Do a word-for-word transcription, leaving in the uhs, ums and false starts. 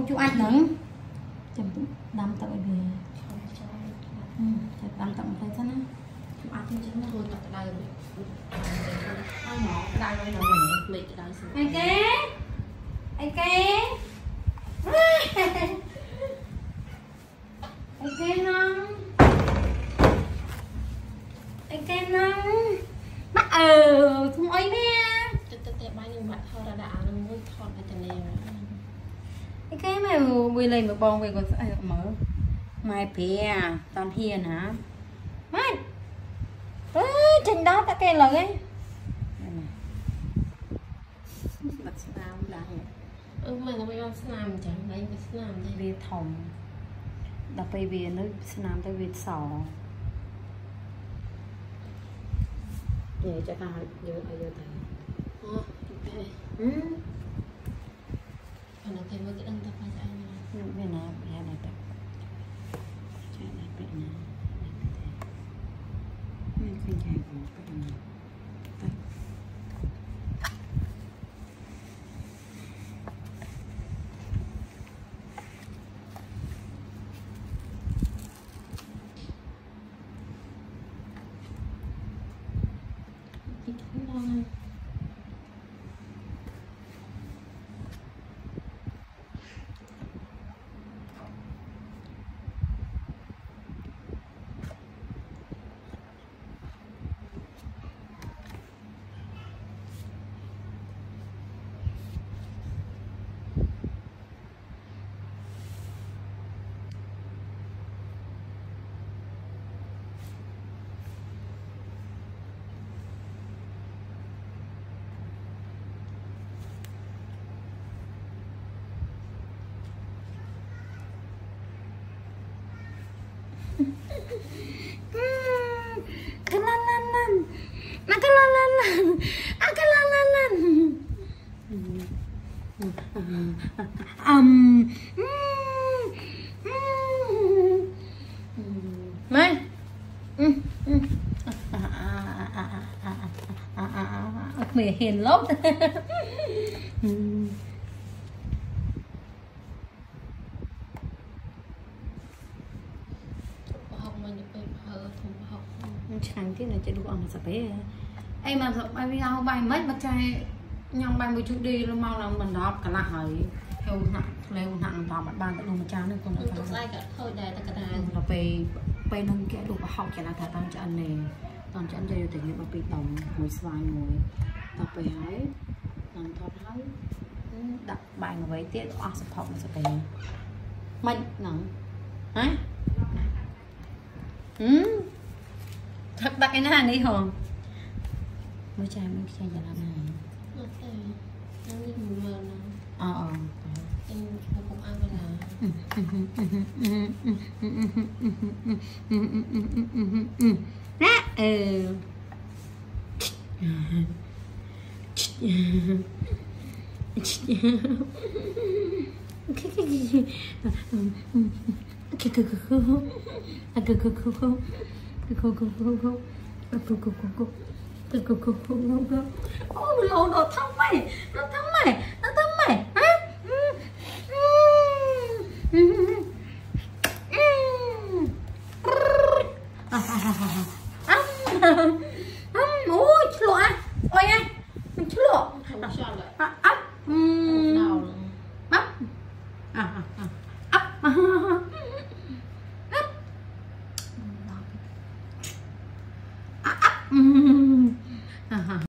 chú anh nắng chấm đâm tao về chấm đâm tao thấy thế này chú anh chứ thôi đặt đây rồi ai nhỏ đây đây rồi mệt đây anh kế anh kế anh kế nắng anh kế nắng bắt ờ không ấy nè tết tết bao nhiêu mặt thôi là đã nó muốn thọt cái chân này cái mà vui lên một bông về còn sẽ mở mai pè toàn hiền hả mai ơi trên đó ta cái lời ấy bật sao lại ừ mà nó bây giờ làm chẳng lấy làm đây về thòng đập về về nó làm tới về sò để cho ta giờ ở giờ thấy ok ừ còn nó thêm với cái đăng tập này cho anh này bên này bên này tập cho này bên này mình khuyên chạy của bên này cái lan lan lan nó cái lan lan lan à cái lan lan lan um mày mày hiền lắm chẳng thế là chạy đục ông sập ấy em mà sợ bay video bay mất bắt trai nhong bay một chút đi nó mau là mình đọc cả lại theo nặng leo nặng vào mặt bàn tại đồ một trang nữa còn được sai cả thôi đây ta cả đây là về bay nâng cái đồ học chỉ là cả tăng cho anh này toàn cho anh đây thể hiện bị đồng ngồi xoay ngồi tập về ấy làm thoát ấy đặt bài mà với tiết ở sập học sập về mình nặng hả ừ thật đặt cái này đi hồn mới trai mới trai giờ làm này ờ ờ em không ăn là đó ừ ôi lô nó thăm mày nó thăm mày nó thăm mày hả ôi chú lọ ôi anh chú lọ ấp ấp ấp ấp